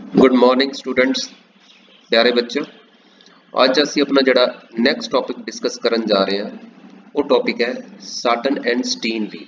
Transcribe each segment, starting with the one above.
Good morning students, प्यारे बच्चों। आज ਅਸੀਂ अपना ਜਿਹੜਾ ਨੈਕਸਟ ਟੌਪਿਕ ਡਿਸਕਸ ਕਰਨ ਜਾ ਰਹੇ ਹਾਂ ਉਹ ਟੌਪਿਕ ਹੈ satin and sateen weave.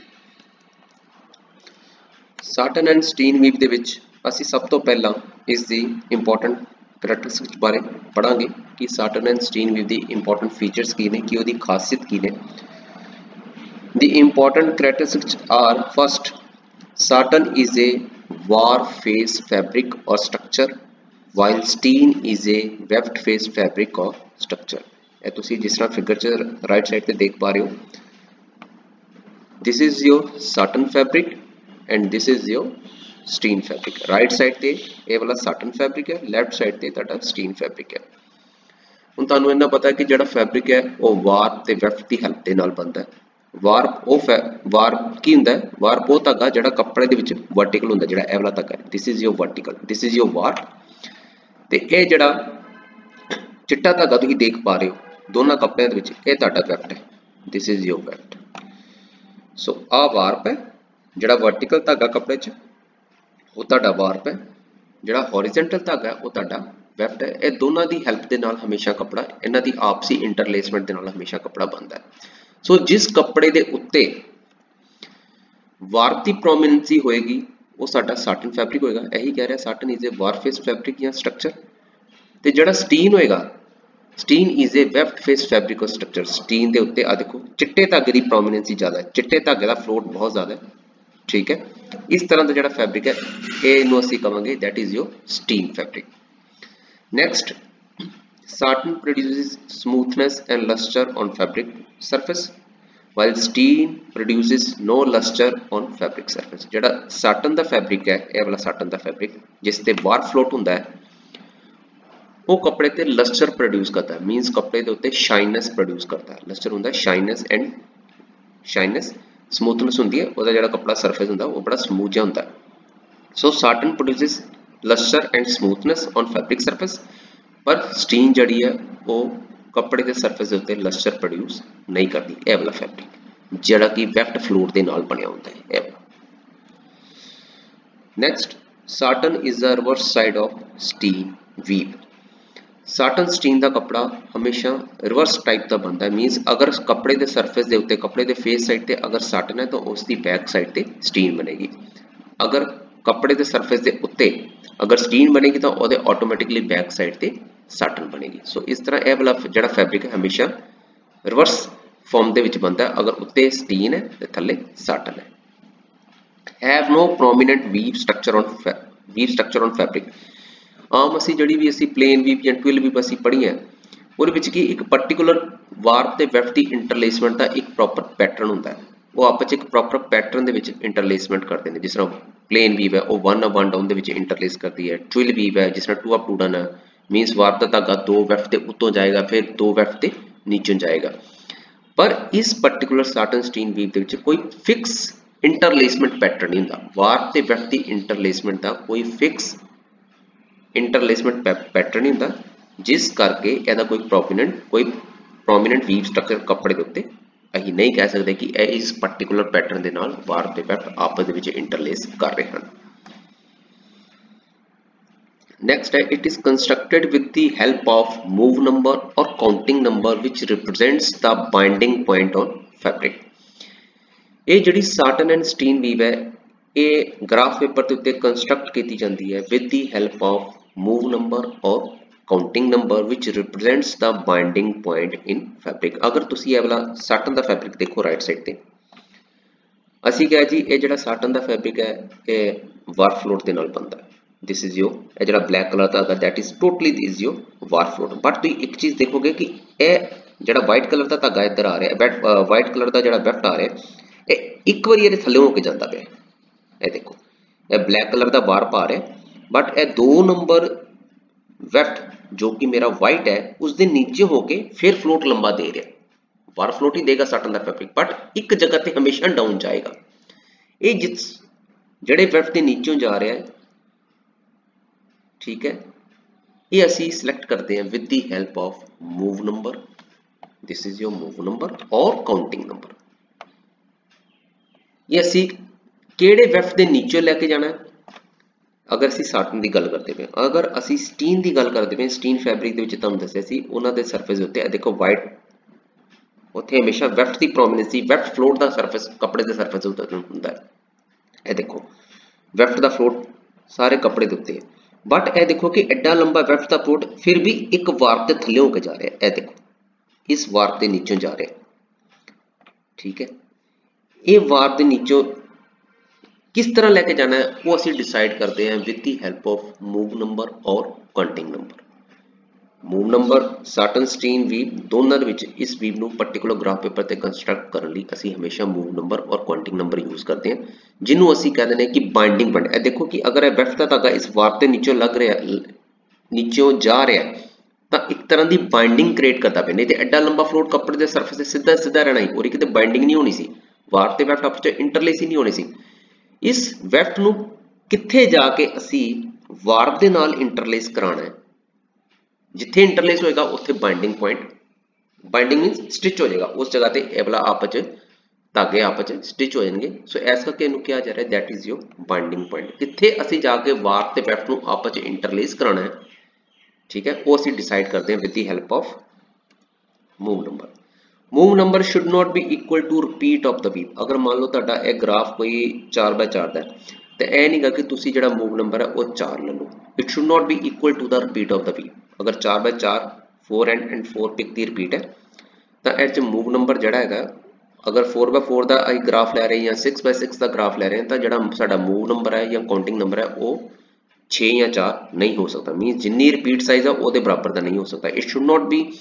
Satin and sateen weave ਦੇ ਵਿੱਚ ਅਸੀਂ ਸਭ ਤੋਂ ਪਹਿਲਾਂ ਇਸ ਦੀ ਇੰਪੋਰਟੈਂਟ ਕਰੈਕਟਰਿਸਟਿਕਸ ਬਾਰੇ ਪੜਾਂਗੇ ਕਿ ਸਾਟਨ ਐਂਡ ਸਟੀਨ ਵੀਵ ਦੀ ਇੰਪੋਰਟੈਂਟ ਫੀਚਰਸ ਕੀ ਨੇ, ਕਿ ਉਹਦੀ ਖਾਸੀਅਤ ਕੀ ਨੇ। The important characteristics are: first, satin is a war phase fabric or structure, while steen is a weft phase fabric or structure. ਇਹ ਤੁਸੀਂ ਜਿਸ ਤਰ੍ਹਾਂ ਫਿਗਰ 'ਚ ਰਾਈਟ ਸਾਈਡ ਤੇ ਦੇਖ ਪਾ ਰਹੇ ਹੋ, this is your satin fabric and this is your steen fabric. Right side ਤੇ ਇਹ ਵਾਲਾ satin fabric ਹੈ, ਲੈਫਟ ਸਾਈਡ ਤੇ ਤੁਹਾਡਾ steen fabric ਹੈ। ਹੁਣ ਤੁਹਾਨੂੰ ਇਹਨਾਂ ਪਤਾ ਹੈ ਕਿ ਜਿਹੜਾ ਫੈਬਰਿਕ ਹੈ ਉਹ ਵਾਰ ਤੇ ਵੈਫਟ ਦੀ ਹੈਲਪ ਦੇ ਨਾਲ ਬਣਦਾ ਹੈ। ਵਾਰਪ ਕੀ ਹੁੰਦਾ ਹੈ? ਵਾਰਪ ਉਹ ਧਾਗਾ ਜਿਹੜਾ ਕੱਪੜੇ ਦੇ ਵਿੱਚ ਵਰਟੀਕਲ ਹੁੰਦਾ, ਜਿਹੜਾ ਇਹ ਵਾਲਾ ਧਾਗਾ ਹੈ, this is your vertical, this is your warp. ਤੇ ਇਹ ਜਿਹੜਾ ਚਿੱਟਾ ਧਾਗਾ ਤੁਸੀਂ ਦੇਖ ਪਾ ਰਹੇ ਹੋ ਦੋਨਾਂ ਕੱਪੜਿਆਂ ਦੇ ਵਿੱਚ, ਇਹ ਤੁਹਾਡਾ ਵੈਫਟ ਹੈ, ਦਿਸ ਇਜ਼ ਯੋਰ ਵੈਫਟ। ਸੋ ਆਹ ਵਾਰਪ ਹੈ, ਜਿਹੜਾ ਵਰਟੀਕਲ ਧਾਗਾ ਕੱਪੜੇ 'ਚ ਉਹ ਤੁਹਾਡਾ ਵਾਰਪ ਹੈ, ਜਿਹੜਾ ਹੌਰੀਜ਼ੌਂਟਲ ਧਾਗਾ ਉਹ ਤੁਹਾਡਾ ਵੈਫਟ ਹੈ। ਇਹ ਦੋਨਾਂ ਦੀ ਹੈਲਪ ਦੇ ਨਾਲ ਹਮੇਸ਼ਾ ਕੱਪੜਾ, ਇਹਨਾਂ ਦੀ ਆਪਸੀ ਇੰਟਰਲੇਸਮੈਂਟ ਦੇ ਨਾਲ ਹਮੇਸ਼ਾ ਕੱਪੜਾ ਬਣਦਾ ਹੈ। ਸੋ ਜਿਸ ਕੱਪੜੇ ਦੇ ਉੱਤੇ ਵਾਰਪ ਦੀ ਪ੍ਰੋਮੀਨੈਂਸੀ ਹੋਏਗੀ ਉਹ ਸਾਡਾ ਸਾਟਨ ਫੈਬਰਿਕ ਹੋਏਗਾ। ਇਹੀ ਕਹਿ ਰਿਹਾ satin is a warp face fabric ਜਾਂ ਸਟਰਕਚਰ। ਤੇ ਜਿਹੜਾ ਸਟੀਨ ਹੋਏਗਾ, sateen is a weft face fabric or structure. Sateen ਦੇ ਉੱਤੇ ਆ ਦੇਖੋ ਚਿੱਟੇ ਧਾਗੇ ਦੀ ਪ੍ਰੋਮੀਨੈਂਸੀ ਜ਼ਿਆਦਾ ਹੈ, ਚਿੱਟੇ ਧਾਗੇ ਦਾ ਫਲੋਟ ਬਹੁਤ ਜ਼ਿਆਦਾ ਹੈ, ਠੀਕ ਹੈ। ਇਸ ਤਰ੍ਹਾਂ ਦਾ ਜਿਹੜਾ ਫੈਬਰਿਕ ਹੈ ਇਹਨੂੰ ਅਸੀਂ ਕਹਾਂਗੇ that is your sateen fabric. Next, satin produces smoothness and luster on fabric surface, while steen produces no luster on fabric surface. ਜਿਹੜਾ satin ਦਾ ਫੈਬਰਿਕ ਹੈ, ਇਹ ਵਾਲਾ satin ਦਾ ਫੈਬਰਿਕ ਜਿਸ ਤੇ ਵਾਰ ਫਲੋਟ ਹੁੰਦਾ ਹੈ, ਉਹ ਕੱਪੜੇ ਤੇ ਲਸਟਰ ਪ੍ਰੋਡਿਊਸ ਕਰਦਾ ਹੈ, ਮੀਨਸ ਕੱਪੜੇ ਦੇ ਉੱਤੇ ਸ਼ਾਈਨੈਸ ਪ੍ਰੋਡਿਊਸ ਕਰਦਾ ਹੈ। ਲਸਟਰ ਹੁੰਦਾ ਸ਼ਾਈਨੈਸ ਐਂਡ ਸ਼ਾਈਨੈਸ, ਸਮੂਥਨੈਸ ਹੁੰਦੀ ਹੈ, ਉਹਦਾ ਜਿਹੜਾ ਕੱਪੜਾ ਸਰਫੇਸ ਹੁੰਦਾ ਉਹ ਬੜਾ ਸਮੂਥ ਜਿਹਾ ਹੁੰਦਾ ਹੈ। So satin produces luster and smoothness on fabric surface, पर स्टीन जड़ी है वो कपड़े के सरफेस के उत्ते लस्टर प्रोड्यूस नहीं करती। ਇਹ ਵਾਲਾ फैब्रिक ਜਿਹੜਾ कि ਵੈਫਟ ਫਲੋਰ ਦੇ ਨਾਲ ਬਣਿਆ ਹੁੰਦਾ ਹੈ, ਇਹ ਵਾਲਾ। Next, satin is the reverse side of sateen weave. Satin sateen ਦਾ ਕੱਪੜਾ ਹਮੇਸ਼ਾ ਰਿਵਰਸ ਟਾਈਪ ਦਾ ਬਣਦਾ ਹੈ, ਮੀਨਸ ਅਗਰ ਕੱਪੜੇ ਦੇ ਸਰਫੇਸ ਦੇ ਉੱਤੇ, ਕੱਪੜੇ ਦੇ ਫੇਸ ਸਾਈਡ ਤੇ ਅਗਰ ਸਾਟਨ ਹੈ ਤਾਂ ਉਸ ਦੀ ਬੈਕ ਸਾਈਡ ਤੇ ਸਟੀਨ ਬਣੇਗੀ। ਅਗਰ ਕੱਪੜੇ ਦੇ ਸਰਫੇਸ ਦੇ ਉੱਤੇ अगर स्टीन बनेगी तो ਉਹਦੇ ਆਟੋਮੈਟਿਕਲੀ बैक साइड ਤੇ साटन बनेगी। सो इस तरह ਇਹ ਵਾਲਾ ਜਿਹੜਾ फैब्रिक है हमेशा रिवर्स फॉर्म ਦੇ ਵਿੱਚ ਬਣਦਾ है, अगर ਉੱਤੇ स्टीन है ਤੇ ਥੱਲੇ साटन है। Have no prominent weave structure on fabric. ਆਮ ਅਸੀਂ ਜਿਹੜੀ ਵੀ ਅਸੀਂ प्लेन वीव ਜਾਂ ट्विल वीव ਅਸੀਂ ਪੜ੍ਹੀ ਹੈ ਉਹਦੇ ਵਿੱਚ ਕੀ ਇੱਕ ਪਾਰਟਿਕੂਲਰ ਵਾਰਪ ਤੇ ਵੈਫਟ ਦੀ ਇੰਟਰਲੇਸਮੈਂਟ ਦਾ ਇੱਕ ਪ੍ਰੋਪਰ ਪੈਟਰਨ ਹੁੰਦਾ ਹੈ, ਉਹ ਆਪਸ ਵਿੱਚ ਇੱਕ ਪ੍ਰੋਪਰ ਪੈਟਰਨ ਦੇ ਵਿੱਚ ਇੰਟਰਲੇਸਮੈਂਟ ਕਰਦੇ ਨੇ। ਜਿਸ ਤਰ੍ਹਾਂ प्लेन वीव है वो 1 अप 1 डाउन ਦੇ ਵਿੱਚ ਇੰਟਰਲੇਸ ਕਰਦੀ ਹੈ। ट्विल वीव है जिस तरह 2 अप 2 डाउन है, मीनस वार्प ਦਾ ਧਾਗਾ 2 ਵੈਫਟ ਤੇ ਉੱਤੋਂ ਜਾਏਗਾ ਫਿਰ 2 ਵੈਫਟ ਤੇ ਨੀਚੋਂ ਜਾਏਗਾ। ਪਰ ਇਸ ਪਾਰਟਿਕੂਲਰ ਸਾਟਨ ਸਟੀਨ ਵੀਵ ਦੇ ਵਿੱਚ ਕੋਈ ਫਿਕਸ ਇੰਟਰਲੇਸਮੈਂਟ ਪੈਟਰਨ ਨਹੀਂ ਹੁੰਦਾ। ਵਾਰਪ ਤੇ ਵੈਫਟ ਦੀ ਇੰਟਰਲੇਸਮੈਂਟ ਦਾ ਕੋਈ ਫਿਕਸ ਇੰਟਰਲੇਸਮੈਂਟ ਪੈਟਰਨ ਨਹੀਂ ਹੁੰਦਾ, ਜਿਸ ਕਰਕੇ ਇਹਦਾ ਕੋਈ ਪ੍ਰੋਮੀਨੈਂਟ ਵੀਵ ਸਟਰਕਚਰ ਕੱਪੜੇ ਦੇ ਉੱਤੇ ਅਸੀਂ ਨਹੀਂ ਕਹਿ ਸਕਦੇ ਕਿ ਇਹ ਇਸ ਪਾਰਟਿਕੂਲਰ ਪੈਟਰਨ ਦੇ ਨਾਲ ਵਾਰਪ ਤੇ ਵੈਫਟ ਆਪਸ ਦੇ ਵਿੱਚ ਇੰਟਰਲੇਸ ਕਰ ਰਹੇ ਹਨ। ਨੈਕਸਟ ਹੈ, it is constructed with the help of move number or counting number which represents the binding point on fabric. ਇਹ ਜਿਹੜੀ ਸਾਟਨ ਐਂਡ ਸਟੀਨ ਵੀਵ ਹੈ ਇਹ ਗ੍ਰਾਫ ਪੇਪਰ ਦੇ ਉੱਤੇ ਕੰਸਟਰਕਟ ਕੀਤੀ ਜਾਂਦੀ ਹੈ with the help of move number or counting number which represents the binding point in fabric। अगर तुसी ये वाला साटन दा फैब्रिक देखो राइट साइड ते, ਅਸੀਂ ਕਿਹਾ ਜੀ ਇਹ ਜਿਹੜਾ ਸਾਟਨ ਦਾ ਫੈਬਰਿਕ ਹੈ ਇਹ ਵਾਰਪ ਫਲੋਟ ਦੇ ਨਾਲ ਬਣਦਾ ਹੈ। ਦਿਸ ਇਜ਼ ਯੋਰ, ਇਹ ਜਿਹੜਾ ਬਲੈਕ ਕਲਰ ਦਾ ਹੈਗਾ that is totally is your warp float. But ਤੁਸੀਂ ਇੱਕ ਚੀਜ਼ ਦੇਖੋਗੇ ਕਿ ਇਹ ਜਿਹੜਾ ਵਾਈਟ ਕਲਰ ਦਾ ਧਾਗਾ ਇੱਧਰ ਆ ਰਿਹਾ, ਵਾਈਟ ਕਲਰ ਦਾ ਜਿਹੜਾ ਵੈਫਟ ਆ ਰਿਹਾ, ਇਹ ਇੱਕ ਵਾਰੀ ਇਹਦੇ ਥੱਲੇ ਹੋ ਕੇ ਜਾਂਦਾ ਪਿਆ। ਇਹ ਦੇਖੋ ਇਹ ਬਲੈਕ ਕਲਰ ਦਾ ਵਾਰਪ ਆ ਰਿਹਾ, ਬਟ ਇਹ 2 ਨੰਬਰ ਵੈਫਟ जो कि मेरा वाइट है उसके नीचे होके फिर फ्लोट लंबा दे रहा, वार फ्लोट ही देगा साटन दा फैब्रिक, बट एक जगह पे हमेशा डाउन जाएगा। ये जिस जड़े वेफ्ट के नीचे जा रहा है, ठीक है, ये असी सिलेक्ट करते हैं with the help of move number, this is your move number और काउंटिंग नंबर। ये असी केड़े वेफ्ट के नीचे लेके जाना है, अगर ਅਸੀਂ ਸਾਟਨ ਦੀ ਗੱਲ ਕਰਦੇ ਪਏ, अगर ਅਸੀਂ ਸਟੀਨ ਦੀ ਗੱਲ ਕਰਦੇ ਪਏ, ਸਟੀਨ ਫੈਬਰਿਕ ਦੇ ਵਿੱਚ ਤੁਹਾਨੂੰ ਦੱਸਿਆ ਸੀ ਉਹਨਾਂ ਦੇ ਸਰਫੇਸ ਦੇ ਉੱਤੇ ਇਹ ਦੇਖੋ ਵਾਈਟ, ਉੱਥੇ ਹਮੇਸ਼ਾ ਵੈਫਟ ਦੀ ਪ੍ਰੋਮਿਨੈਂਸ ਸੀ, ਵੈਫਟ ਫਲੋਟ ਦਾ ਸਰਫੇਸ ਕੱਪੜੇ ਦੇ ਸਰਫੇਸ ਉੱਤੇ ਹੁੰਦਾ ਹੈ। ਇਹ ਦੇਖੋ ਵੈਫਟ ਦਾ ਫਲੋਟ ਸਾਰੇ ਕੱਪੜੇ ਦੇ ਉੱਤੇ ਹੈ, ਬਟ ਇਹ ਦੇਖੋ ਕਿ ਐਡਾ ਲੰਬਾ ਵੈਫਟ ਦਾ ਫਲੋਟ ਫਿਰ ਵੀ ਇੱਕ ਵਾਰ ਤੇ ਥੱਲੇ ਹੋ ਕੇ ਜਾ ਰਿਹਾ, ਇਹ ਦੇਖੋ ਇਸ ਵਾਰ ਦੇ ਨੀਚੋਂ ਜਾ ਰਿਹਾ, ठीक है। ये वार के नीचों किस तरह लेके जाना है वो असी डिसाइड करते हैं with the help of move number और counting number. Move number satin sateen weave दोनों दे विच इस वीव नूं पर्टिकुलर ग्राफ पेपर ते कंस्ट्रक्ट करने लई असी हमेशा मूव नंबर और काउंटिंग नंबर यूज करते हैं, जिन्हों असी कहते हैं कि बाइंडिंग पॉइंट। देखो कि अगर यह वेफ्ट दा धागा इस वार के नीचों लग रहा, नीचों जा रहा है, तो एक तरह की बाइंडिंग क्रिएट करता पे, नहीं तो एडा लंबा फ्लोट कपड़े के सरफेस से सीधा सीधा रहना ही और कितने बाइंडिंग नहीं होनी सी, वार ते वेफ्ट आपस में इंटरलेस ही नहीं होनी सी। इस वेफ्ट नूं कित्थे जाके असी वार दे नाल इंटरलेस कराना है, जिथे इंटरलेस होएगा उत्थे binding point, binding means stitch हो जाएगा उस जगह ते ये वाला आपस में धागे आपस में स्टिच हो जाएंगे। सो इस करके इहनूं क्या जा रहा है, that is your binding point. कित्थे असी जाके वार ते वेफ्ट नूं आपस में इंटरलेस कराना है, ठीक है, वो असी डिसाइड करते हैं with the help of move number. Move number should not be equal to repeat of the weave. अगर मान लो तुहाडा एक ग्राफ कोई 4x4 का है तो यह नहीं गा कि तुसी जिहड़ा मूव नंबर है वो 4 ले लो, it should not be equal to the repeat of the weave. अगर 4x4 4 एंड 4 पिक की रिपीट है तो इस मूव नंबर जिहड़ा है, अगर 4x4 का असीं ग्राफ लै रहे हैं या 6x6 का ग्राफ लै रहे हैं तो जिहड़ा साडा मूव नंबर है या काउंटिंग नंबर है वो 6 या 4 नहीं हो सकता, मीन जिन्नी रिपीट साइज है वो बराबर का नहीं हो सकता। It should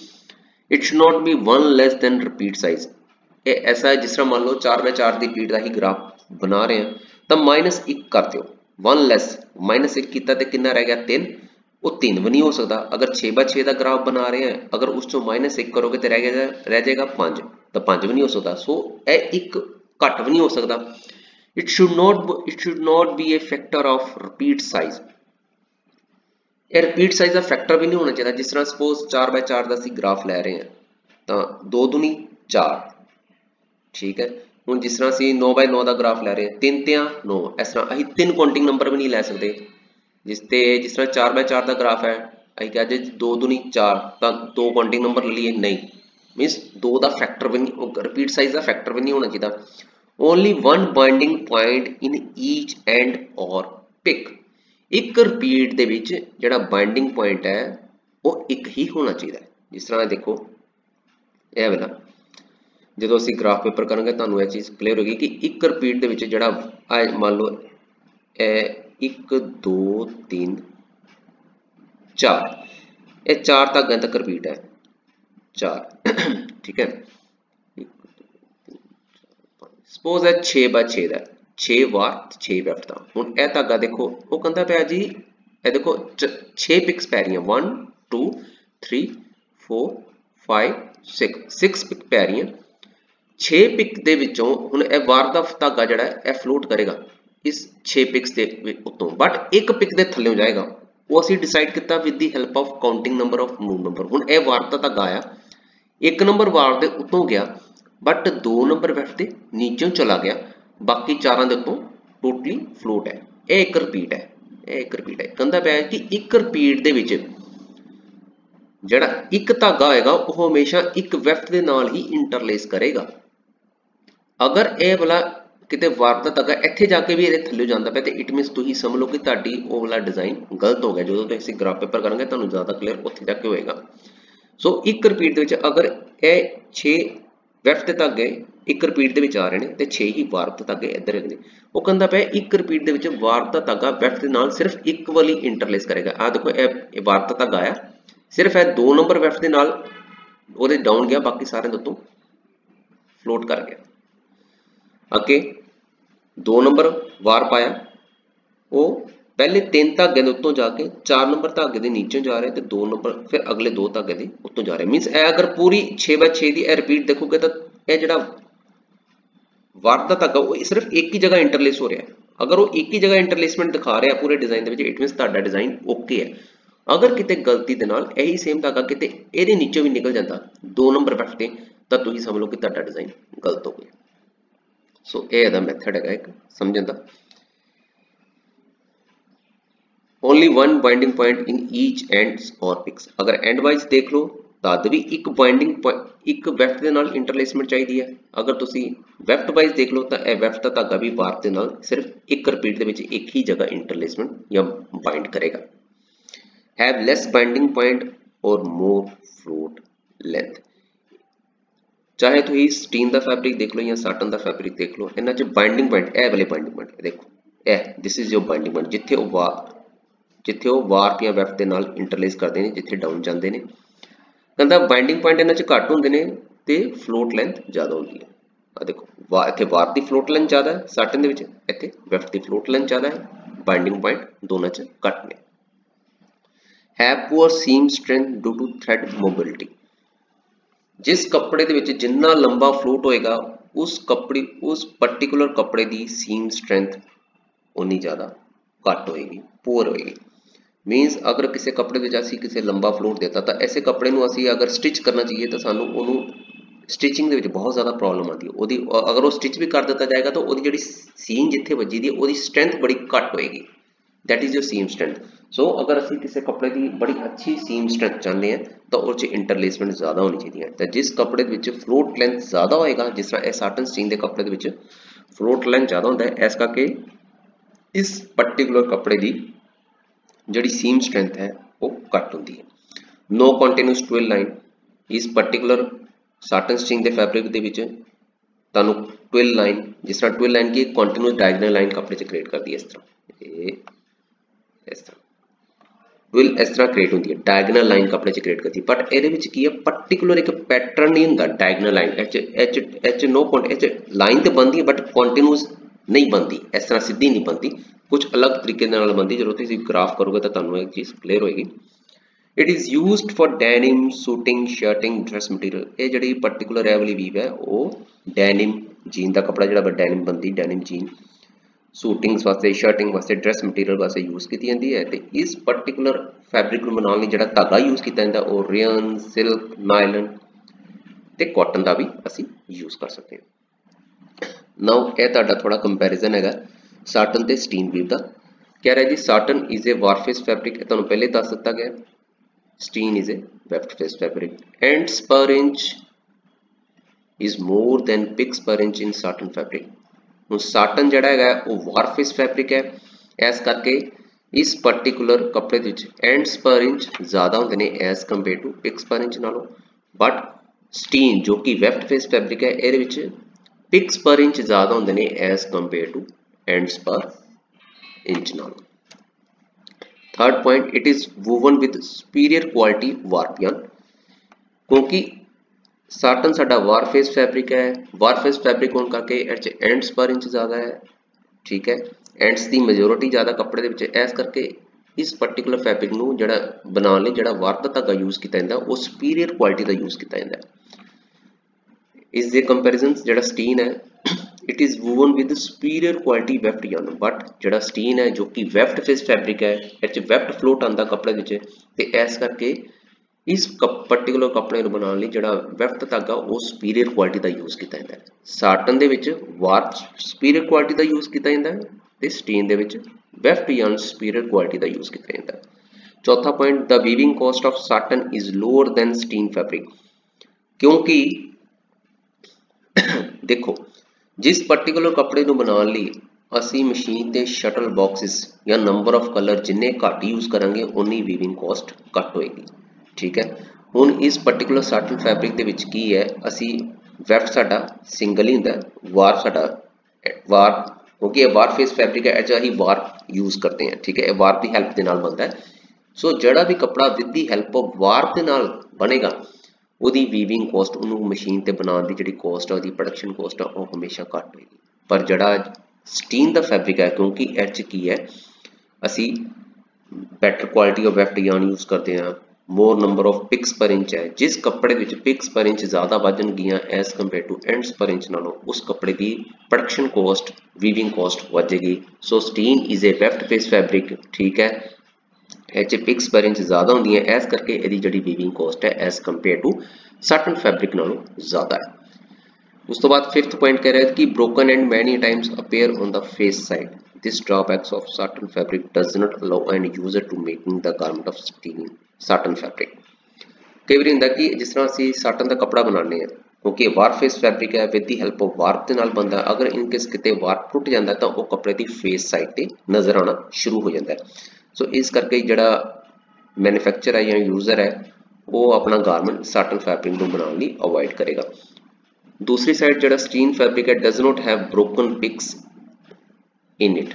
not be one less than repeat size. ये ऐसा है जिस तरह मान लो 4x4 की रिपीट का ही ग्राफ बना रहे हैं तो -1 कर दो, वन लेस -1 किया तो कितना रह गया 3, वो 3 भी नहीं हो सकता। अगर 6x6 का ग्राफ बना रहे हैं, अगर उस -1 करोगे तो रह जाएगा 5, तो 5 भी नहीं हो सकता। सो यह एक घट भी नहीं हो सकता। It should not be a factor of repeat size. Repeat size का फैक्टर भी नहीं होना चाहिए। जिस तरह सपोज 4x4 का असीं ग्राफ लै रहे हैं तो 2 दूनी 4, ठीक है। हुण जिस तरह असीं 9x9 का ग्राफ लै रहे हैं 3 ते 9, इस तरह असीं 3 काउंटिंग नंबर भी नहीं लै सकते। जिस तरह 4x4 का ग्राफ है असीं कह जे 2 दूनी 4 तो 2 काउंटिंग नंबर ले लिए, नहीं, मीनस 2 का फैक्टर भी नहीं, रिपीट साइज का फैक्टर भी नहीं होना चाहिए। Only one binding point in each end और पिक। एक रिपीट दे विच जिहड़ा बाइंडिंग पॉइंट है वो एक ही होना चाहिए। जिस तरह देखो यह वाला जो असीं ग्राफ पेपर करेंगे तुहानूं यह चीज़ क्लीयर होगी कि एक रिपीट दे विच जिहड़ा मान लो 1 2 3 4, ये 4 धागे तक रिपीट है 4, ठीक है। सपोज है 6x6 का 6 वार 6 वेफ्ट का। हुण यह धागा देखो वो कहता पाया जी, ये देखो 6 पिक्स पै रही 1 2 3 4 5 6 पिक पै रही 6 पिक दे विचों हुण यह वार का धागा जिहड़ा है फ्लोट करेगा इस 6 पिक्स के उत्तों, बट एक पिक के थल्लों जाएगा। वो असीं डिसाइड किया with the help of counting number of move number. हुण यह वार का धागा आया 1 नंबर वार के उत्तों गया, बट 2 नंबर वेफ्ट के नीचों चला गया, बाकी 4 के उत्तों टोटली फ्लोट है। यह एक रिपीट है, यह एक रिपीट है। कहता पाया कि एक रिपीट दे विच जिहड़ा एक धागा होएगा वो हमेशा एक वेफ्ट के नाल ही इंटरलेस करेगा। अगर यह वाला किते वार का धागा इत्थे जाके भी ये थल्ले जाता पे तो इट मीनस तुसीं समझ लो कि तुहाडी वो वाला डिजाइन गलत हो गया। जो तुसीं ग्राफ पेपर करोगे तुहानूं ज़्यादा क्लीयर उत्थे जाके होएगा। सो एक रिपीट दे विच अगर यह 6 वेफ्ट के धागे एक रिपीट दे विच आ रहे हैं तो 6 ही वार के धागे इधर रहंदे। वो कहता पाया एक रिपीट दे विच वार का धागा वेफ्ट के नाल सिर्फ एक वाली इंटरलेस करेगा। आ देखो यह वार का धागा आया, सिर्फ यह 2 नंबर वेफ्ट के नाल ओहदे डाउन गया, बाकी सारे दे उत्तों फ्लोट कर गया। अगे 2 नंबर वार पाया वो पहले 3 धागे उत्तों जाके 4 नंबर धागे के नीचे जा रहे तो 2 नंबर फिर अगले 2 धागे के उत्तों जा रहे। मीनस अगर पूरी 6x6 की रिपीट देखोगे तो यह जिहड़ा वार का धागा वो सिर्फ एक ही जगह इंटरलेस हो रहा है। अगर वो एक ही जगह इंटरलेसमेंट दिखा रहा है पूरे डिजाइन के, इट मीनस तुहाडा डिजाइन ओके है। अगर किते गलती दे नाल यही सेम धागा किते इहदे नीचों भी निकल जाता 2 नंबर वेफ्ट ते, तो तुसीं समझ लो कि तुहाडा डिजाइन गलत हो गया। सो यह मैथड है एक समझने का। Only one binding point in each ends और पिक्स। अगर एंड वाइज देख लो तद भी एक बाइंडिंग एक वैफ्ट दे नाल इंटरलेसमेंट चाहिए है। अगर तुसी वैफ्ट वाइज देख लो तो यह वैफ्ट का धागा भी वार्प दे नाल सिर्फ एक रिपीट दे विच एक ही जगह इंटरलेसमेंट या बाइंड करेगा। हैव लेस बाइंडिंग पॉइंट और मोर फ्लोट लेंथ। चाहे तुम स्टीन का फैब्रिक देख लो या साटन का फैब्रिक देख लो, इन्हां च बाइंडिंग पॉइंट ए वाले बाइंडिंग पॉइंट देखो this is your binding point जिथे वो वार्प या वैफ्ट के नाल इंटरलेस करते हैं, जिथे डाउन जाते हैं। कहता बाइंडिंग पॉइंट इन्हां च घट होंदे ने ते फ्लोट लेंथ ज़्यादा होंदी है। आ देखो इत्थे वार्प की फ्लोट लेंथ ज़्यादा है साटन दे विच, इत्थे वैफ्ट की फ्लोट लेंथ ज़्यादा है, बाइंडिंग पॉइंट दोनों च घट ने। Have poor seam strength due to thread mobility. जिस कपड़े दे विच जिन्ना लंबा फ्लोट होएगा उस पर्टिकुलर कपड़े की सीम स्ट्रेंथ उन्नी ज़्यादा घट होएगी, पुअर होएगी। मीनस अगर किसी कपड़े में असी किसी लंबा फ्लोट देता तो ऐसे कपड़े में असी अगर स्टिच करना चाहिए तो सानू उन्होंने स्टिचिंग के बहुत ज़्यादा प्रॉब्लम आती है। अगर वो स्टिच भी कर दिता जाएगा तो वो जी सीम जिथे वजी दी वो स्ट्रेंथ बड़ी घट होएगी, that is your seam strength. So अगर असी किसी कपड़े की बड़ी अच्छी सीम स्ट्रेंथ चाहते हैं तो उस इंटरलेसमेंट ज़्यादा होनी चाहिए। तो जिस कपड़े के फ्लोट लेंथ ज़्यादा होएगा, जिस तरह साटन स्टीन के कपड़े के फ्लोट लेंथ ज़्यादा होता है, इस करके इस पर्टिकुलर कपड़े की जी सीम स्ट्रेंथ है वो घट होती है। No continuous twill line. इस पर्टिकुलर साटन स्टिचिंग के फैब्रिक के ट्विल लाइन, जिस तरह ट्विल लाइन की कंटिन्यूस डायगोनल लाइन कपड़े से क्रिएट करती है, इस तरह ट्विल इस तरह क्रिएट होती है, डायगोनल लाइन कपड़े से क्रिएट करती है। बट ये पर्टिकुलर एक पैटर्न नहीं होंगे डायगोनल लाइन एच नो लाइन तो बनती है बट कंटिन्यूस नहीं बनती, इस तरह सीधी नहीं बनती, कुछ अलग तरीके बनती। जो तुम ग्राफ करोगे तो तुहानू एक चीज़ क्लीयर होएगी। It is used for denim suiting shirting dress material. ये जी पर्टिकुलर ए वाली वीव है वो डेनिम जीन का कपड़ा जो डेनिम बनती, डेनिम जीन सूटिंग्स वास्ते शर्टिंग वास्ते ड्रेस मटीरियल वास्ते यूज़ की जाती है। तो इस पर्टिकुलर फैब्रिक को बनाने जो धागा यूज़ किया जाता है वो रेयन सिल्क नायलन ते कॉटन का भी असी यूज़ कर सकते हैं। नाउ यह थोड़ा कंपैरिजन है साटन ते स्टीन वीव का। कह रहा है जी satin is a warp face fabric, तुहानू पहले दस दिता गया। Sateen is a weft face fabric. Ends per inch is more than picks per inch in satin fabric. हूँ साटन जड़ा है वो वारफेस फैब्रिक है, इस करके इस पर्टिकुलर कपड़े एंड्स पर इंच ज़्यादा होंगे as compare to picks per inch नालों। बट स्टीन जो कि वेफ्ट फेस फैब्रिक है ये पिक्स पर इंच ज़्यादा होंगे as compare to ends per inch नालों। Third point, it is woven with superior quality warp yarn. क्योंकि साटन साडा वारफेस फैब्रिक है, वारफेस फैब्रिक होने करके एंड्स पर इंच ज़्यादा है, ठीक है, एंड्स की मेजोरिटी ज़्यादा कपड़े के इस करके इस पर्टिकुलर फैब्रिक को जड़ा बनाने लिए जड़ा वार्प का धागा यूज़ किया जाता है वो सुपीरियर क्वालिटी का यूज़ किया जाता है। इस दे कंपैरिजन जड़ा स्टीन है it is woven with superior quality weft yarn. But जड़ा स्टीन है जो कि वेफ्ट फेस फैब्रिक है, इस वेफ्ट फ्लोट आता कपड़े इस करके इस पर्टिकुलर कपड़े बनाने लिए जड़ा वेफ्ट धागा वो सुपीरियर क्वालिटी का यूज़ किया जाता है। साटन दे विच वार्प सुपीरियर क्वालिटी का यूज़ किया जाता है ते स्टीन दे विच वेफ्ट यार्न सुपीरियर क्वालिटी का यूज़ किया जाता है। चौथा point, the weaving cost of satin is lower than sateen fabric. क्योंकि देखो जिस पर्टिकुलर कपड़े को बनाने लिए असी मशीन के शटल बॉक्सिस या नंबर ऑफ कलर जिन्ने घट यूज़ करांगे उन्नी वीविंग कॉस्ट घट होएगी, ठीक है। हुण इस पर्टिकुलर साटन फैब्रिक के विच की है असी वेफ्ट साडा सिंगल ही होंदा, वार्प साडा वार्प क्योंकि वार्प फेस फैब्रिक है ऐसा ही वार्प यूज़ करते हैं, ठीक है, वार्प की हेल्प के नाल बनता है। सो जड़ा भी कपड़ा with the help of warp के नाल बनेगा ਉਹਦੀ वीविंग कॉस्ट उन्होंने मशीन ते बनाने की जी कॉस्ट है वो प्रोडक्शन कॉस्ट है वो हमेशा घट होगी। पर जड़ा स्टीन का फैब्रिक है क्योंकि एच की है असी better quality of weft yarn use करते हैं, more number of picks per inch है, जिस कपड़े में पिक्स पर इंच ज़्यादा वजनगियाँ as compare to ends per inch नालों उस कपड़े की प्रोडक्शन कॉस्ट वीविंग कॉस्ट वजेगी। So sateen is a weft face fabric, ठीक है, एच पिक्स पर इंच ज़्यादा होंगी है इस करके यदि जी वीविंग कॉस्ट है as compare to satin fabric नालों ज़्यादा है। उस तो बाद फिफ्थ पॉइंट कह रहा है कि broken end many times appear on the face side. This drawbacks of satin fabric does not allow an user to making the garment of satin fabric. कई बार ਹੁੰਦਾ कि जिस तरह ਅਸੀਂ ਸਾਟਨ ਦਾ ਕੱਪੜਾ ਬਣਾਉਂਦੇ ਹਾਂ ਕਿਉਂਕਿ ਵਾਰ ਫੇਸ ਫੈਬਰਿਕ ਹੈ with the help of warp ਦੇ ਨਾਲ ਬਣਦਾ। ਅਗਰ ਇਨ ਕੇਸ ਕਿਤੇ ਵਾਰਪ ਟੁੱਟ ਜਾਂਦਾ ਤਾਂ ਉਹ ਕੱਪੜੇ ਦੀ ਫੇਸ ਸਾਈਡ ਤੇ ਨਜ਼ਰ ਆਉਣਾ ਸ਼ੁਰੂ ਹੋ ਜਾਂਦਾ ਹੈ। ਸੋ ਇਸ ਕਰਕੇ ਜਿਹੜਾ ਮੈਨੂਫੈਕਚਰ ਹੈ ਜਾਂ ਯੂਜ਼ਰ ਹੈ ਉਹ ਆਪਣਾ ਗਾਰਮੈਂਟ ਸਾਟਨ ਫੈਬਰਿਕ ਨੂੰ ਬਣਾਉਣ ਲਈ ਅਵੋਇਡ ਕਰੇਗਾ। दूसरी साइड ਜਿਹੜਾ ਸਟੀਨ ਫੈਬਰਿਕ ਹੈ does not have broken picks in it.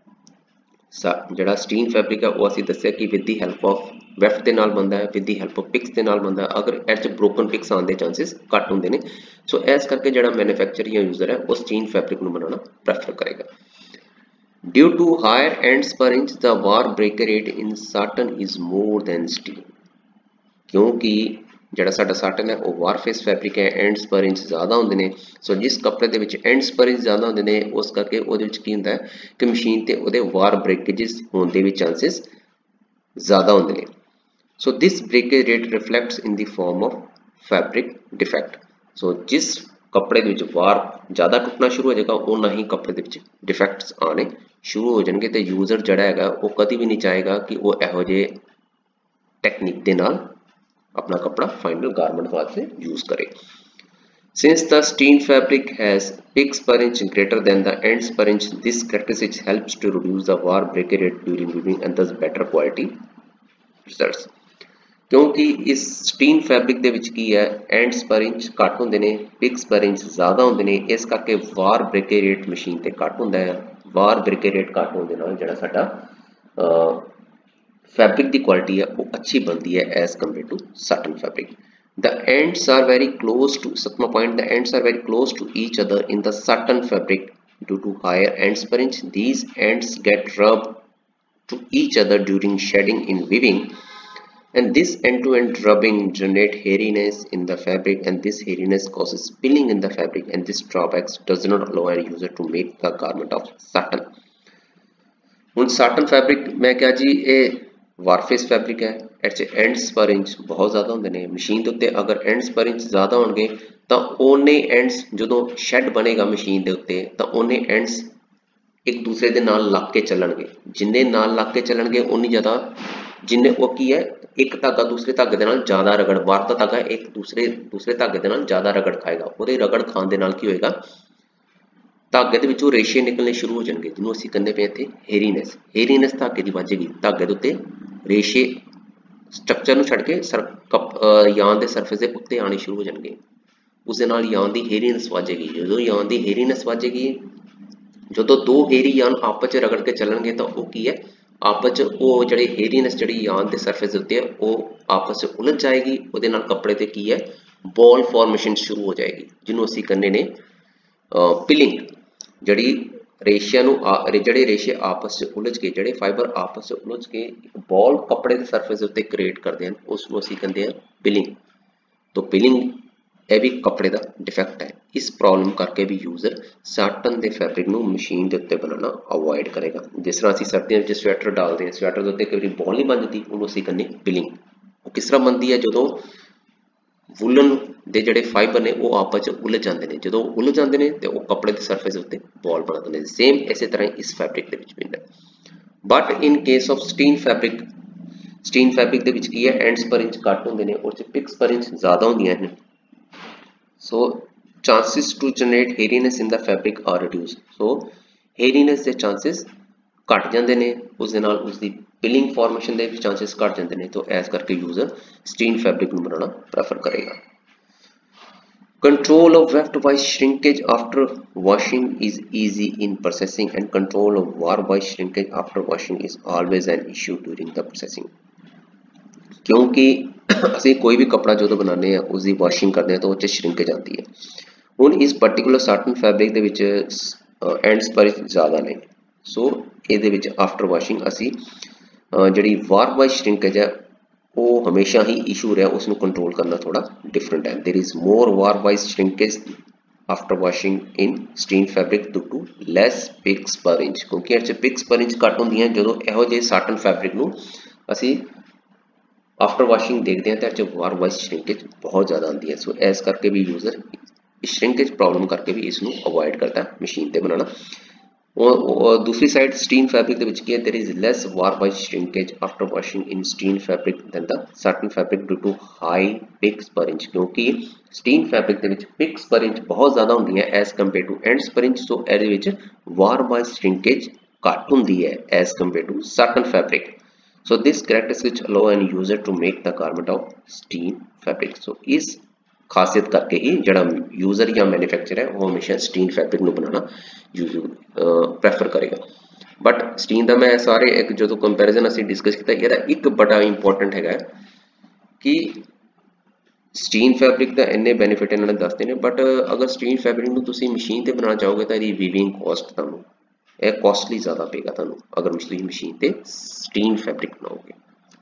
ਜਿਹੜਾ ਸਟੀਨ ਫੈਬਰਿਕ ਹੈ ਉਹ ਅਸੀਂ ਦੱਸਿਆ ਕਿ with the help of weft ਦੇ ਨਾਲ ਬਣਦਾ ਹੈ, with the help of picks ਦੇ ਨਾਲ ਬਣਦਾ ਹੈ। ਅਗਰ ਇਹ 'ਚ ਬ੍ਰੋਕਨ ਪਿਕਸ ਆਉਣ ਦੇ ਚਾਂਸਸ ਘੱਟ ਹੁੰਦੇ ਨੇ। ਸੋ ਇਸ ਕਰਕੇ ਜਿਹੜਾ ਮੈਨੂਫੈਕਚਰ ਜਾਂ ਯੂਜ਼ਰ ਹੈ ਉਹ ਸਟੀਨ ਫੈਬਰਿਕ ਨੂੰ ਬਣਾਉਣਾ ਪ੍ਰੈਫਰ ਕਰੇਗਾ। Due to higher ends per inch ਦਾ warp break rate in satin is more than sateen. ਕਿਉਂਕਿ ਜਿਹੜਾ ਸਾਡਾ ਸਾਟਨ ਹੈ ਉਹ ਵਾਰ ਫੇਸ ਫੈਬਰਿਕ ਹੈ, ਐਂਡਸ ਪਰ ਇੰਚ ਜ਼ਿਆਦਾ ਹੁੰਦੇ ਨੇ। ਸੋ ਜਿਸ ਕੱਪੜੇ ਦੇ ਵਿੱਚ ਐਂਡਸ ਪਰ ਇੰਚ ਜ਼ਿਆਦਾ ਹੁੰਦੇ ਨੇ ਉਸ ਕਰਕੇ ਉਹਦੇ ਵਿੱਚ ਕੀ ਹੁੰਦਾ ਹੈ ਕਿ ਮਸ਼ੀਨ ਤੇ ਉਹਦੇ ਵਾਰ ਬ੍ਰੇਕੇजेस ਹੋਣ ਦੇ ਵੀ ਚਾਂਸਸ ਜ਼ਿਆਦਾ ਹੁੰਦੇ ਨੇ। So this breakage rate reflects in the form of fabric defect. So ਜਿਸ ਕੱਪੜੇ ਦੇ ਵਿੱਚ ਵਾਰ ਜ਼ਿਆਦਾ ਟੁੱਟਣਾ ਸ਼ੁਰੂ ਹੋ ਜਾਏਗਾ ਉਹਨਾਂ ਹੀ ਕੱਪੜੇ ਦੇ ਵਿੱਚ ਡਿਫੈਕਟਸ ਆਉਣੇ ਸ਼ੁਰੂ ਹੋ ਜਾਣਗੇ ਤੇ ਯੂਜ਼ਰ ਜਿਹੜਾ ਹੈਗਾ ਉਹ ਕਦੀ ਵੀ ਨਹੀਂ ਚਾਹੇਗਾ ਕਿ ਉਹ ਇਹੋ ਜਿਹੇ ਟੈਕਨੀਕ ਦੇ ਨਾਲ अपना कपड़ा फाइनल गारमेंट वास्ते यूज करे। Since the steen fabric has picks per inch greater than the ends per inch, this characteristic helps to reduce the war break rate during weaving and thus better quality results। क्योंकि इस Stein fabric ਦੇ ਵਿੱਚ ਕੀ ਹੈ ends per inch ਘੱਟ ਹੁੰਦੇ ਨੇ, pics per inch ਜ਼ਿਆਦਾ ਹੁੰਦੇ ਨੇ, ਇਸ ਕਰਕੇ ਵਾਰ ਬ੍ਰੇਕ ਰੇਟ ਮਸ਼ੀਨ ਤੇ ਘੱਟ ਹੁੰਦਾ ਹੈ। ਵਾਰ ਬ੍ਰੇਕ ਰੇਟ ਘੱਟ ਹੋਣ ਦੇ ਨਾਲ ਜਿਹੜਾ ਸਾਡਾ फैब्रिक की क्वालिटी है वो अच्छी बनती है as compare to satin fabric. The ends are very close to सतवां point, the ends are very close to each other in the satin fabric due to higher ends per inch. These ends get rubbed to each other during shedding in weaving, and this end-to-end rubbing generate hairiness in the fabric, and this hairiness causes spilling in the fabric, and this drawbacks does not allow a user to make the garment of satin। ਹੁਣ satin fabric मैं क्या जी ये warp face fabric है, ਇਹਦੇ 'ਚ ends per inch बहुत ज़्यादा ਹੁੰਦੇ ਨੇ। ਮਸ਼ੀਨ ਦੇ ਉੱਤੇ ਅਗਰ एंड्स पर इंच ज़्यादा ਹੋਣਗੇ ਤਾਂ ਉਹਨੇ एंड्स ਜਦੋਂ ਸ਼ੈਡ ਬਣੇਗਾ ਮਸ਼ੀਨ ਦੇ ਉੱਤੇ ਤਾਂ ਉਹਨੇ एंड्स ਇੱਕ ਦੂਸਰੇ ਦੇ ਨਾਲ ਲੱਗ ਕੇ ਚੱਲਣਗੇ। ਜਿੰਨੇ ਨਾਲ ਲੱਗ ਕੇ ਚੱਲਣਗੇ ਉਨੀ ਜ਼ਿਆਦਾ ਜਿੰਨੇ ਉਹ ਕੀ ਹੈ ਇੱਕ ਧਾਗਾ ਦੂਸਰੇ ਧਾਗੇ ਦੇ ਨਾਲ ਜ਼ਿਆਦਾ ਰਗੜ ਵਾਰ ਦਾ ਧਾਗਾ ਇੱਕ ਦੂਸਰੇ ਧਾਗੇ ਦੇ ਨਾਲ ਜ਼ਿਆਦਾ ਰਗੜ ਖਾਏਗਾ। ਉਹਦੇ ਰਗੜ ਖਾਣ ਦੇ ਨਾਲ ਕੀ ਹੋਏਗਾ धागे ਦੇ ਵਿੱਚੋਂ ਰੇਸ਼ੇ ਨਿਕਲਣੇ ਸ਼ੁਰੂ ਹੋ ਜਾਣਗੇ ਜਿਹਨੂੰ ਅਸੀਂ ਕਹਿੰਦੇ ਪਏ ਇੱਥੇ हेरीनेस धागे ਦੀ ਵੱਜੇਗੀ। धागे ਦੇ ਉੱਤੇ ਰੇਸ਼ੇ ਸਟਰਕਚਰ ਨੂੰ ਛੱਡ ਕੇ यान ਦੇ ਸਰਫੇਸ ਦੇ ਉੱਤੇ ਆਣੇ ਸ਼ੁਰੂ ਹੋ ਜਾਣਗੇ। ਉਸ ਦੇ ਨਾਲ यान ਦੀ हेरीनेस ਵੱਜੇਗੀ। ਜਦੋਂ यान ਦੀ हेरीनेस ਵੱਜੇਗੀ ਜਦੋਂ ਦੋ हेरी यान ਆਪਸ ਚ ਰਗੜ ਕੇ ਚੱਲਣਗੇ ਤਾਂ ਉਹ ਕੀ ਹੈ ਆਪਸ ਚ ਉਹ ਜਿਹੜੇ हेरीनेस ਜਿਹੜੀ यान ਦੇ ਸਰਫੇਸ ਦੇ ਉੱਤੇ ਹੈ ਉਹ ਆਪਸ ਚ ਉਲਝ ਜਾਏਗੀ। ਉਹਦੇ ਨਾਲ ਕੱਪੜੇ ਤੇ ਕੀ ਹੈ ਬॉल ਫਾਰਮੇਸ਼ਨ ਸ਼ੁਰੂ ਹੋ ਜਾਏਗੀ ਜਿਹਨੂੰ ਅਸੀਂ ਕਹਿੰਦੇ ਨੇ पिलिंग। ਜਿਹੜੀ ਰੇਸ਼ਿਆਂ ਨੂੰ ਜਿਹੜੇ ਰੇਸ਼ੇ ਆਪਸ ਚ ਉਲਝ ਕੇ ਜਿਹੜੇ ਫਾਈਬਰ ਆਪਸ ਚ ਉਲਝ ਕੇ ਇੱਕ ਬॉल ਕੱਪੜੇ ਦੇ ਸਰਫੇਸ ਉੱਤੇ ਕ੍ਰੀਏਟ ਕਰਦੇ ਹਨ ਉਸ ਨੂੰ ਅਸੀਂ ਕਹਿੰਦੇ ਹਾਂ ਪਿਲਿੰਗ। तो पिलिंग ਇਹ ਵੀ ਕੱਪੜੇ ਦਾ ਡਿਫੈਕਟ ਹੈ। ਇਸ ਪ੍ਰੋਬਲਮ ਕਰਕੇ ਵੀ ਯੂਜ਼ਰ ਸਾਟਨ ਦੇ ਫੈਬਰਿਕ ਨੂੰ ਮਸ਼ੀਨ ਦੇ ਉੱਤੇ ਬਣਾਉਣਾ ਅਵੋਇਡ ਕਰੇਗਾ। ਜਿਸ ਤਰ੍ਹਾਂ ਅਸੀਂ ਸਰਦੀਆਂ ਵਿੱਚ ਸਵੈਟਰ ਡਾਲਦੇ ਹਾਂ ਸਵੈਟਰ ਦੇ ਉੱਤੇ ਕਈ ਵਾਰੀ ਬॉल ਨਹੀਂ ਬਣਦੀ ਉਹਨੂੰ ਅਸੀਂ ਕਹਿੰਦੇ ਪਿਲਿੰਗ। ਉਹ ਕਿਸ ਤਰ੍ਹਾਂ ਬਣਦੀ ਹੈ ਜਦੋਂ ਵੂਲਨ ਦੇ ਜਿਹੜੇ ਫਾਈਬਰ ਨੇ ਉਹ ਆਪਸ ਚ ਉਲਝ ਜਾਂਦੇ ਨੇ। ਜਦੋਂ ਉਲਝ ਜਾਂਦੇ ਨੇ ਤੇ ਉਹ ਕੱਪੜੇ ਦੇ ਸਰਫੇਸ ਉੱਤੇ ਬॉल ਬਣਾ ਦਿੰਦੇ ਨੇ। ਸੇਮ ਇਸੇ ਤਰ੍ਹਾਂ ਇਸ ਫੈਬਰਿਕ ਦੇ ਵਿੱਚ ਵੀ ਹੁੰਦਾ। But in case of sateen fabric ਦੇ ਵਿੱਚ ਕੀ ਹੈ ਐਂਡਸ ਪਰ ਇੰਚ ਘੱਟ ਹੁੰਦੇ ਨੇ ਔਰ ਚ ਪਿਕਸ ਪਰ ਇੰਚ ਜ਼ਿਆਦਾ ਹੁੰਦੀਆਂ ਨੇ। So chances to generate hairiness in the fabric are reduce. So hairiness ਦੇ ਚਾਂਸਿਸ ਘਟ ਜਾਂਦੇ ਨੇ ਉਸ ਦੇ ਨਾਲ ਉਸ ਦੀ पिलिंग फॉर्मेशन ਦੇ ਵੀ ਚਾਂਸਿਸ ਘਟ ਜਾਂਦੇ ਨੇ। ਤਾਂ ਇਸ ਕਰਕੇ ਯੂਜ਼ਰ ਸਟੀਨ ਫੈਬਰਿਕ ਨੂੰ ਬਣਾਉਣਾ ਪ੍ਰੈਫਰ ਕਰੇਗਾ। Control of weft by shrinkage after washing is easy in processing, and control of war by shrinkage after washing is always an issue during the processing। क्योंकि ਅਸੀਂ ਕੋਈ ਵੀ ਕੱਪੜਾ ਜਦੋਂ ਬਣਾਉਂਦੇ ਆ ਉਸ ਦੀ ਵਾਸ਼ਿੰਗ ਕਰਦੇ ਆ ਤਾਂ ਉਹ 'ਚ ਸ਼ਰਿੰਕੇਜ ਆਉਂਦੀ ਹੈ। ਹੁਣ ਇਸ ਪਾਰਟਿਕੂਲਰ ਸਾਟਨ ਫੈਬਰਿਕ ਦੇ ਵਿੱਚ ਐਂਡਸ ਪਰ ਜ਼ਿਆਦਾ ਨੇ। ਸੋ ਇਹਦੇ ਵਿੱਚ ਆਫਟਰ ਵਾਸ਼ਿੰਗ ਅਸੀਂ ਜਿਹੜੀ ਵਾਰ ਬਾਈ ਸ਼ਰਿੰਕੇਜ ਹੈ ਉਹ ਹਮੇਸ਼ਾ ਹੀ ਇਸ਼ੂ ਰਿਹਾ ਉਸ ਨੂੰ ਕੰਟਰੋਲ ਕਰਨਾ ਥੋੜਾ ਡਿਫਰੈਂਟ ਹੈ। There is more warp wise shrinkage after washing in sateen fabric due to less picks per inch. क्योंकि ਇਹ 'ਚ पिक्स पर इंच ਘੱਟ ਹੁੰਦੀਆਂ ਜਦੋਂ ਇਹੋ ਜਿਹੇ ਸਾਟਨ ਫੈਬਰਿਕ ਨੂੰ ਅਸੀਂ आफ्टर वॉशिंग देखते हैं तो वार वाइज श्रिंकेज बहुत ज़्यादा आती है। सो इस करके भी यूजर श्रिंकेज प्रॉब्लम करके भी इसनू अवॉइड करता है मशीन ते बनाना। और दूसरी साइड स्टीन फैब्रिक ਦੇ ਵਿੱਚ ਕੀ ਹੈ there is less war-wise shrinkage after washing in steen fabric than the satin fabric due to high picks per inch, ਕਿਉਂਕਿ ਸਟੀਨ ਫੈਬਰਿਕ ਦੇ ਵਿੱਚ ਪਿਕਸ ਪਰ ਇੰਚ ਬਹੁਤ ਜ਼ਿਆਦਾ ਹੁੰਦੀ ਹੈ as compare to ends per inch, so ਇਹਦੇ ਵਿੱਚ war-wise shrinkage ਘੱਟ ਹੁੰਦੀ ਹੈ as compare to satin fabric। so this characteristics allow an user to make the garment of steen fabric। so ਇਸ खासियत करके ही जड़ा यूजर या मैन्युफैक्चर है वो हमेशा स्टीन फैब्रिक ਨੂੰ बनाना प्रेफर करेगा। बट स्टीन ਦਾ मैं सारे एक जो कंपैरिजन ਅਸੀਂ डिस्कस किया ਇਹਦਾ ਇੱਕ बड़ा इंपॉर्टेंट है कि स्टीन फैब्रिक ਦਾ ਇੰਨੇ ਬੈਨੀਫਿਟ ਇਹਨਾਂ ਨੇ ਦੱਸਦੇ ਨੇ, ਬਟ ਅਗਰ स्टीन फैब्रिक ਨੂੰ ਤੁਸੀਂ ਮਸ਼ੀਨ ਤੇ ਬਣਾਉਣਾ ਚਾਹੋਗੇ ਤਾਂ ਇਹਦੀ ਵੀਵਿੰਗ ਕਾਸਟ ਤੁਹਾਨੂੰ ਇਹ ਕਾਸਟਲੀ ਜ਼ਿਆਦਾ ਪਏਗਾ ਤੁਹਾਨੂੰ ਅਗਰ ਤੁਸੀਂ ਮਸ਼ੀਨ ਤੇ स्टीन फैब्रिक ਬਣਾਓਗੇ।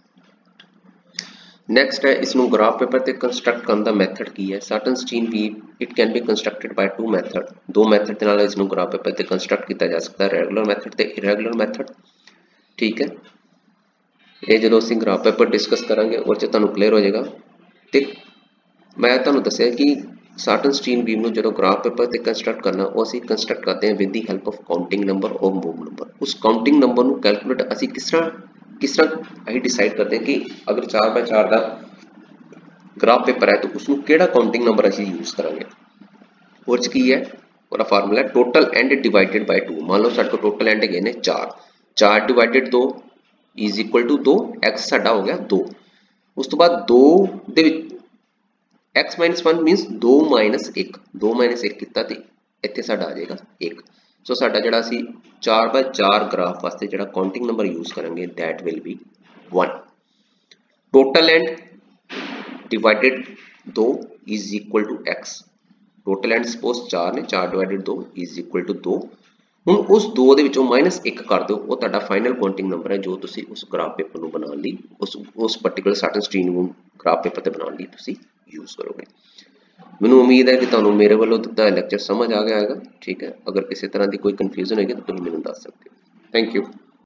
नेक्स्ट है इसनू ग्राफ पेपर ते कंस्ट्रक्ट करने का मैथड की है। Satin sateen weave it can be constructed by two method, दो मैथड के नाल इसनू ग्राफ पेपर ते कंस्ट्रक्ट किया जा सकता है, रेगुलर मैथड ते इरेगुलर मैथड। ठीक है, ये जो असीं ग्राफ पेपर डिस्कस करांगे और च तुहानू क्लीयर हो जाएगा। ते मैं तुहानू दस्सिया कि साटन स्टीन वीव नू जो ग्राफ पेपर ते कंस्ट्रक्ट करना वो असीं कंस्ट्रक्ट करते हैं with the help of counting number और मूव नंबर। उस काउंटिंग नंबर नू कैलकुलेट असीं किस तरह असीं डिसाइड करते हैं कि अगर 4x4 का ग्राफ पेपर है तो उसमें केड़ा काउंटिंग नंबर असीं यूज करांगे। और की है और फार्मूला है टोटल एंड डिवाइडेड बाय 2। मान लो साडे को टोटल एंड है ने 4 divided 2 is equal to 2, x साडा हो गया 2। उस तो बाद 2 दे विच x - 1 मीनस 2 - 1, 2 - 1 किता ते इत्थे साडा आ जाएगा 1। सो साडा जिहड़ा असीं 4x4 ग्राफ वास्ते जिहड़ा काउंटिंग नंबर यूज करेंगे that will be 1। Total end divided 2 is equal to x। Total end suppose 4 ने 4 डिवाइडेड 2 इज इक्वल टू 2। हुण उस 2 दे विचों -1 कर दो, वो तुहाडा फाइनल काउंटिंग नंबर है जो तुसीं उस ग्राफ पेपर नूं बनाउण लई उस particular satin sateen graph paper ते बनाउण लई तुसीं यूज करोगे। मैनूं उम्मीद है कि तुहानूं मेरे वालों दिता लेक्चर समझ आ गया होगा। ठीक है, अगर किसी तरह की कोई कन्फ्यूजन होगी तो तुसीं मैनूं दस सकते हो। Thank you.